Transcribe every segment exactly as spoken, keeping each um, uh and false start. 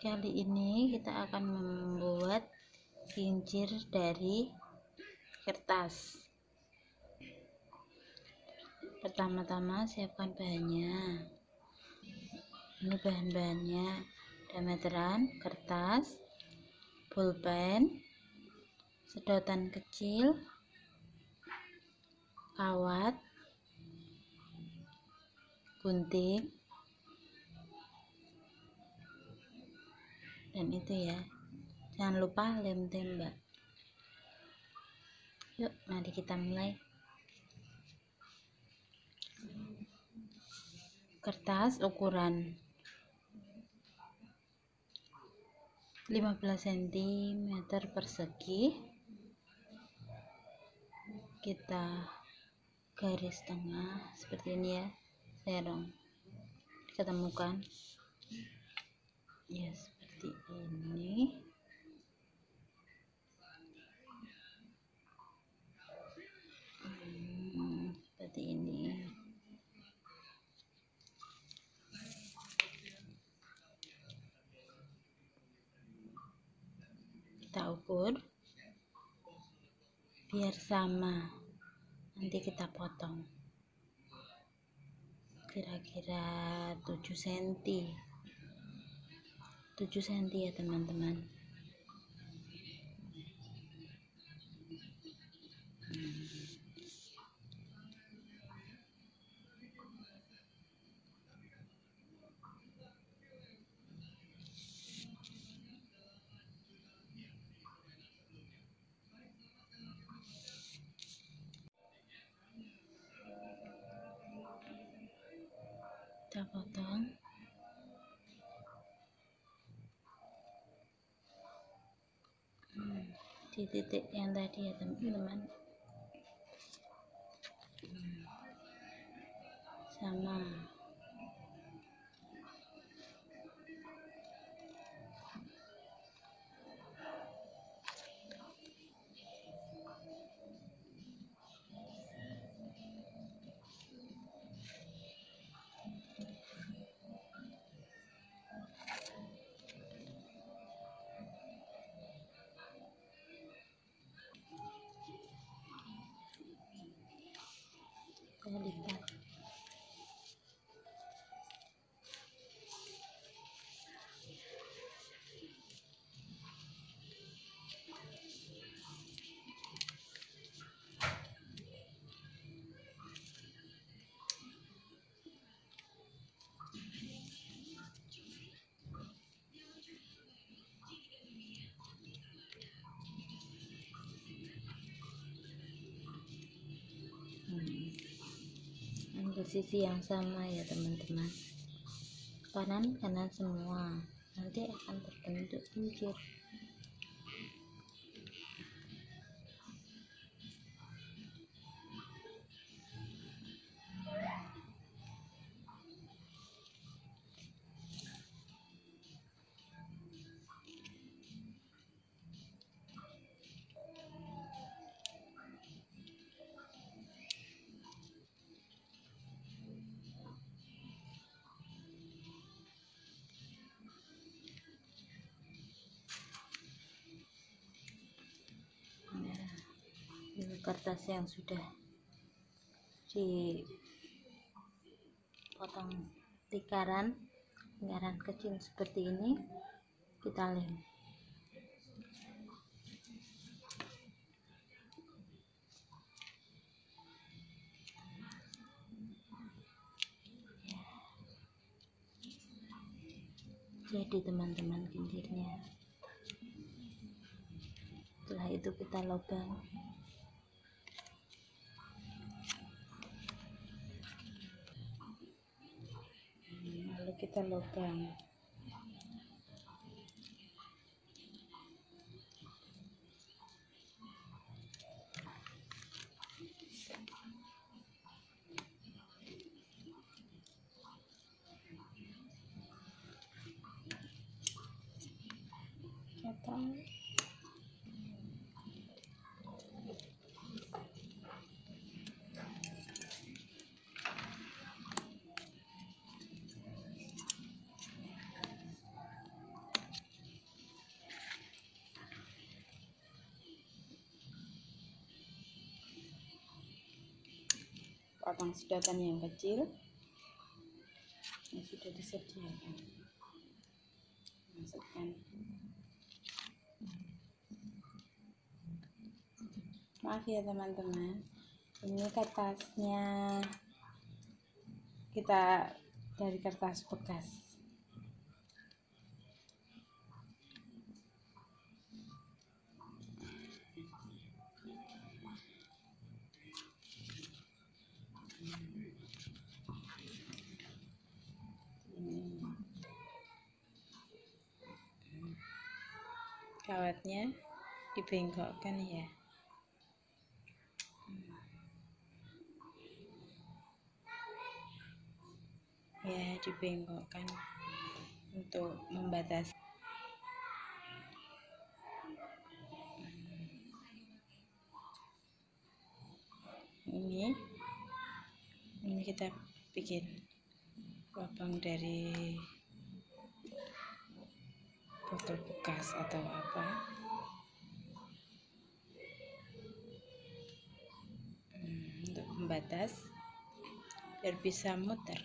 Kali ini kita akan membuat kincir dari kertas. Pertama-tama siapkan bahannya. Ini bahan-bahannya: ada meteran, kertas, pulpen, sedotan kecil, kawat, gunting, dan itu ya, jangan lupa lem tembak. Yuk, mari kita mulai. Kertas ukuran lima belas sentimeter persegi, kita garis tengah seperti ini ya, serong, ketemukan ya, seperti ini. Hmm, seperti ini. Kita ukur biar sama, nanti kita potong kira-kira tujuh sentimeter tujuh sentimeter ya teman-teman. hmm. Kita potong hmm, di titik yang tadi ya teman-teman. hmm, sama kita lipat. Ambil sisi yang sama ya teman-teman, kanan kanan semua, nanti akan terbentuk kincir. Kertas yang sudah dipotong lingkaran lingkaran kecil seperti ini, kita lem. Jadi teman-teman kincirnya. Setelah itu kita lubang. Lalu kita lubang. Kita potong sedotan yang kecil yang sudah disediakan, masukkan. Maaf ya teman-teman, ini kertasnya kita dari kertas bekas. Kawatnya dibengkokkan ya. Ya, dibengkokkan untuk membatasi. Ini ini kita bikin lubang dari botol bekas atau apa. Hmm, untuk membatas biar bisa muter.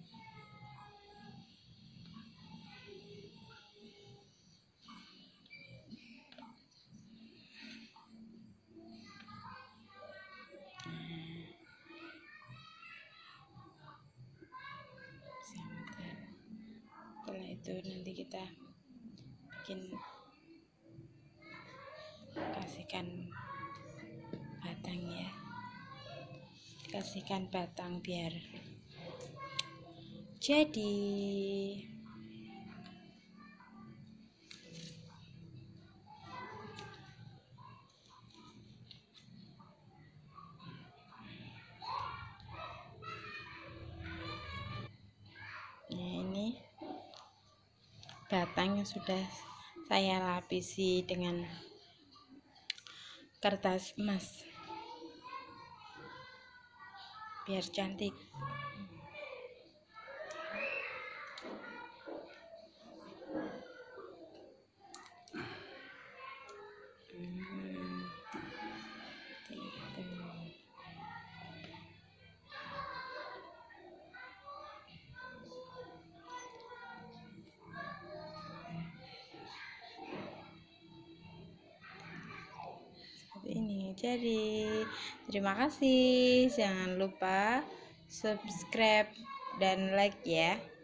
Setelah itu nanti kita bikin, kasihkan batang ya, kasihkan batang biar jadi. Nah, ini batang yang sudah saya lapisi dengan kertas emas biar cantik. Hmm, gitu. Ini jadi, terima kasih, jangan lupa subscribe dan like ya.